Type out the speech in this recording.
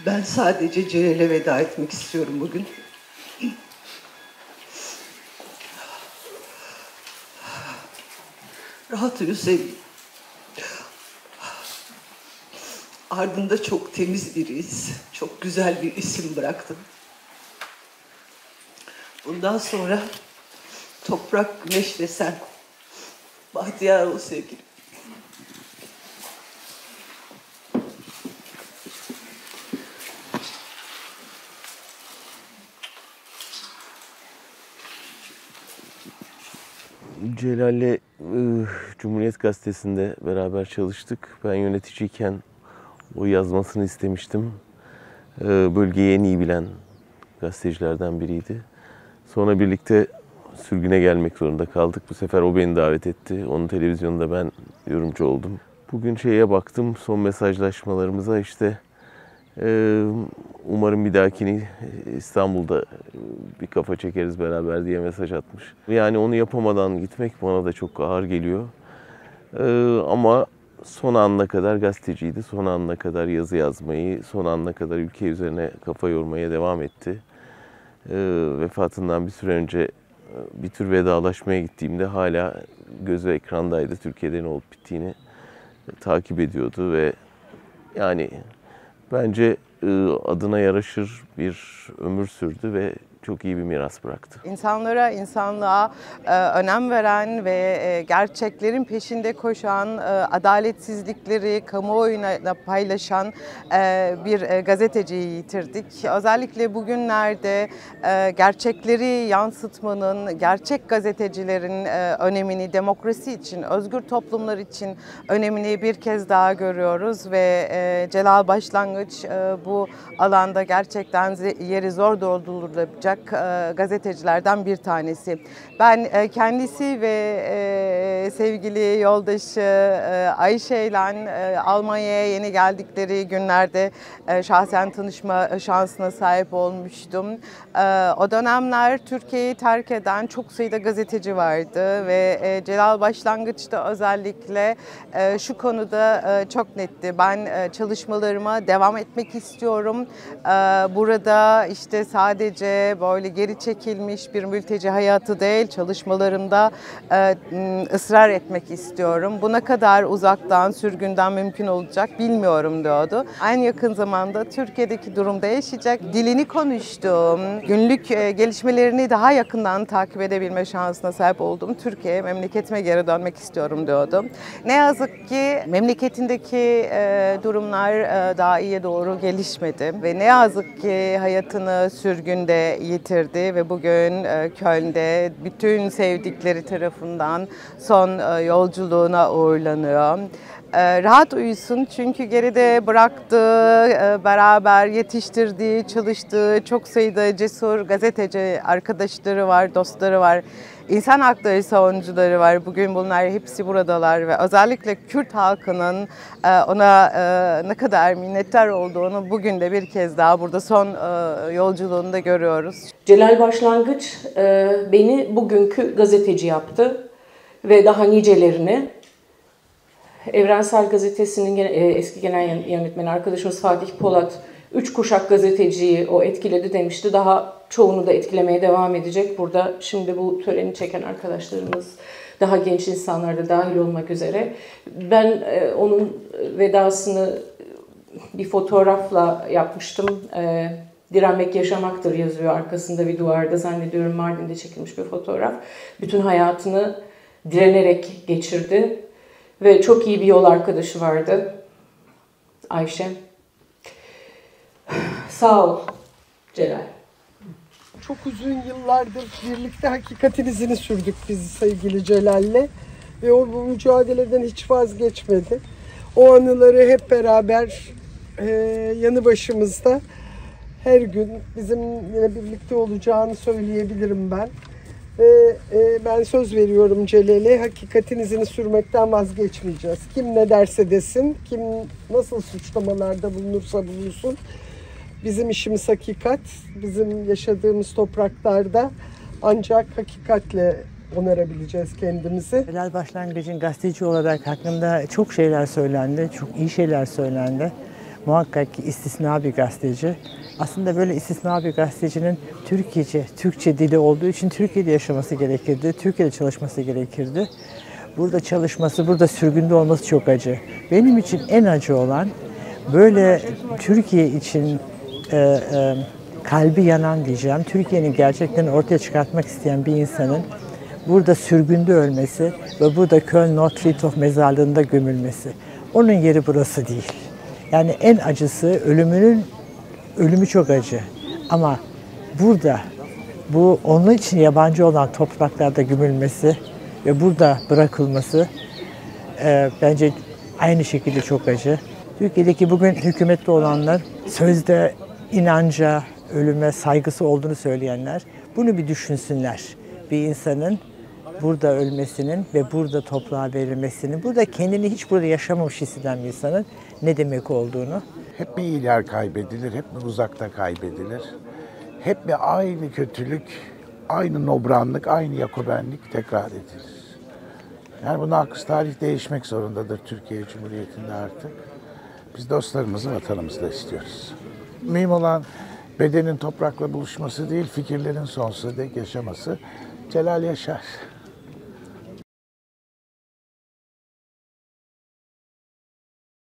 Ben sadece Celal'e veda etmek istiyorum bugün. Rahat uyu sevgilim. Ardında çok temiz bir iz, çok güzel bir isim bıraktın. Bundan sonra toprak, güneş ve sen. Bahtiyar ol sevgilim. Celal'le Cumhuriyet Gazetesi'nde beraber çalıştık. Ben yöneticiyken o yazmasını istemiştim. Bölgeyi en iyi bilen gazetecilerden biriydi. Sonra birlikte sürgüne gelmek zorunda kaldık. Bu sefer o beni davet etti. Onun televizyonunda ben yorumcu oldum. Bugün baktım, son mesajlaşmalarımıza umarım bir dahakini İstanbul'da bir kafa çekeriz beraber diye mesaj atmış. Yani onu yapamadan gitmek bana da çok ağır geliyor. Ama son anına kadar gazeteciydi. Son anına kadar yazı yazmayı, son anına kadar ülke üzerine kafa yormaya devam etti. Vefatından bir süre önce bir tür vedalaşmaya gittiğimde hala gözü ekrandaydı. Türkiye'de ne olup bittiğini takip ediyordu ve yani bence adına yaraşır bir ömür sürdü ve çok iyi bir miras bıraktı. İnsanlara, insanlığa önem veren ve gerçeklerin peşinde koşan, adaletsizlikleri kamuoyuna paylaşan bir gazeteciyi yitirdik. Özellikle bugünlerde gerçekleri yansıtmanın, gerçek gazetecilerin önemini, demokrasi için, özgür toplumlar için önemini bir kez daha görüyoruz ve Celal Başlangıç bu alanda gerçekten yeri zor doldurulacak gazetecilerden bir tanesi. Ben kendisi ve sevgili yoldaşı Ayşe ile Almanya'ya yeni geldikleri günlerde şahsen tanışma şansına sahip olmuştum. O dönemler Türkiye'yi terk eden çok sayıda gazeteci vardı ve Celal Başlangıç'ta özellikle şu konuda çok netti. Ben çalışmalarıma devam etmek istiyorum. Burada sadece böyle geri çekilmiş bir mülteci hayatı değil, çalışmalarımda ısrar etmek istiyorum. Bu ne kadar uzaktan, sürgünden mümkün olacak bilmiyorum diyordu. En yakın zamanda Türkiye'deki durum değişecek. Dilini konuştuğum, günlük gelişmelerini daha yakından takip edebilme şansına sahip olduğum Türkiye'ye, memleketime geri dönmek istiyorum diyordu. Ne yazık ki memleketindeki durumlar daha iyiye doğru gelişmedi ve ne yazık ki hayatını sürgünde yitirdi ve bugün Köln'de bütün sevdikleri tarafından son yolculuğuna uğurlanıyor. Rahat uyusun çünkü geride bıraktığı, beraber yetiştirdiği, çalıştığı çok sayıda cesur gazeteci arkadaşları var, dostları var. İnsan hakları savunucuları var. Bugün bunlar hepsi buradalar ve özellikle Kürt halkının ona ne kadar minnettar olduğunu bugün de bir kez daha burada son yolculuğunda görüyoruz. Celal Başlangıç beni bugünkü gazeteci yaptı ve daha nicelerini. Evrensel Gazetesi'nin eski genel yönetmeni arkadaşımız Fatih Polat 3 kuşak gazeteciyi o etkiledi demişti. Daha çoğunu da etkilemeye devam edecek. Burada şimdi bu töreni çeken arkadaşlarımız, daha genç insanlar da dahil olmak üzere. Ben onun vedasını bir fotoğrafla yapmıştım. Direnmek yaşamaktır yazıyor arkasında bir duvarda. Zannediyorum Mardin'de çekilmiş bir fotoğraf. Bütün hayatını direnerek geçirdi. Ve çok iyi bir yol arkadaşı vardı. Ayşe. Sağ ol Celal. Çok uzun yıllardır birlikte hakikatin izini sürdük biz sevgili Celal'le. Ve o bu mücadeleden hiç vazgeçmedi. O anıları hep beraber yanı başımızda her gün bizimle birlikte olacağını söyleyebilirim ben. Ve ben söz veriyorum Celal'e, hakikatin izini sürmekten vazgeçmeyeceğiz. Kim ne derse desin, kim nasıl suçlamalarda bulunursa bulunsun. Bizim işimiz hakikat, bizim yaşadığımız topraklarda ancak hakikatle onarabileceğiz kendimizi. Celal Başlangıç'ın gazeteci olarak hakkında çok şeyler söylendi, çok iyi şeyler söylendi. muhakkak ki istisna bir gazeteci. Aslında böyle istisna bir gazetecinin Türkçe dili olduğu için Türkiye'de yaşaması gerekirdi, Türkiye'de çalışması gerekirdi. Burada çalışması, burada sürgünde olması çok acı. Benim için en acı olan böyle Türkiye için kalbi yanan diyeceğim, Türkiye'nin gerçeklerini ortaya çıkartmak isteyen bir insanın burada sürgünde ölmesi ve burada Köln-Nordfriedhof mezarlığında gömülmesi. Onun yeri burası değil. Yani en acısı ölümü çok acı. Ama burada bu onun için yabancı olan topraklarda gömülmesi ve burada bırakılması bence aynı şekilde çok acı. Türkiye'deki bugün hükümette olanlar sözde inanca, ölüme saygısı olduğunu söyleyenler bunu bir düşünsünler. Bir insanın burada ölmesinin ve burada toprağa verilmesinin, burada kendini hiç burada yaşamamış hisseden bir insanın ne demek olduğunu. Hep mi iyiler kaybedilir, hep mi uzakta kaybedilir? Hep mi aynı kötülük, aynı nobranlık, aynı Yakobenlik tekrar edilir? Yani bu nakıs tarih değişmek zorundadır Türkiye Cumhuriyeti'nde artık. Biz dostlarımızı vatanımızda istiyoruz. Mühim olan bedenin toprakla buluşması değil, fikirlerin sonsuza dek yaşaması. Celal Yaşar.